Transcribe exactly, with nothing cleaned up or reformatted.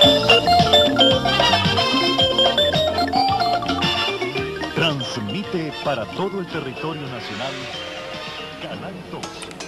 Transmite para todo el territorio nacional Canal dos.